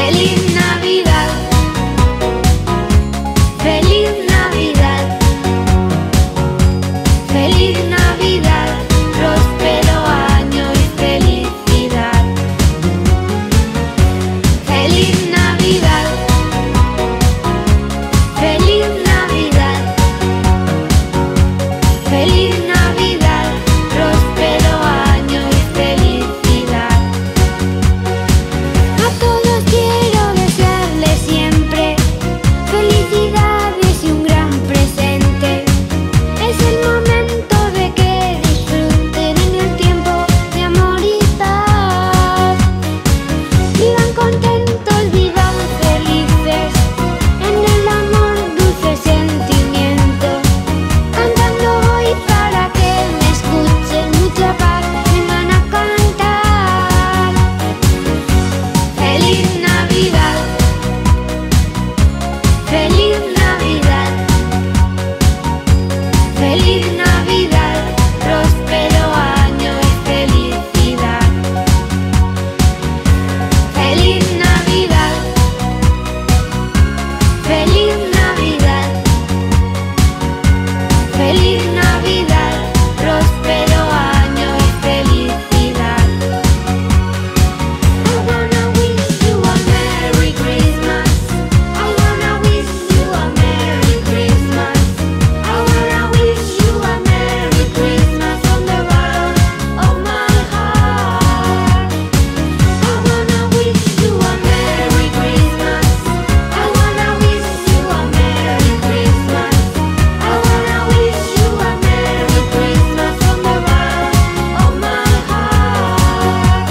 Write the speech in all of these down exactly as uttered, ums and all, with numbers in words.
Feliz Navidad, feliz Navidad, feliz Navidad, próspero año y felicidad. Feliz Navidad, feliz Navidad, feliz Navidad, próspero año y felicidad. A todos quiero desearles siempre felicidades y un gran presente. Es el momento de que disfruten en el tiempo de amor y paz. Vivan contentos, vivan felices, en el amor dulce sentimiento. Cantando hoy para que me escuchen, mucha paz me van a cantar. Feliz Navidad, feliz Navidad, feliz Navidad, próspero año y felicidad. Feliz Navidad, feliz Navidad, feliz Navidad, próspero año y felicidad. I wanna wish you a Merry Christmas. I wanna wish you a Merry Christmas. I wanna wish you a Merry Christmas from the bottom of my heart. I wanna wish you a Merry Christmas. I wanna wish you a Merry Christmas. I wanna wish you a Merry Christmas from the bottom of my heart.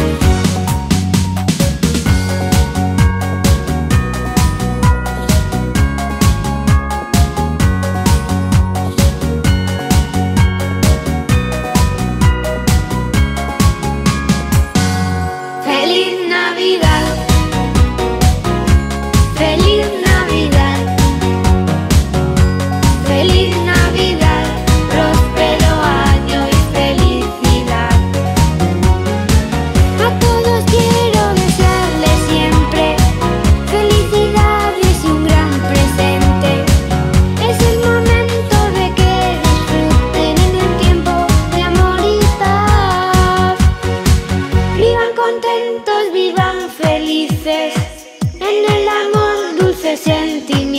Feliz Navidad, feliz Navidad, feliz Navidad, próspero año y felicidad. A todos quiero desearles siempre felicidades y un gran presente. Es el momento de que disfruten en el tiempo de amor y paz. Vivan contentos, vivan felices, en el amor dulce sentimiento.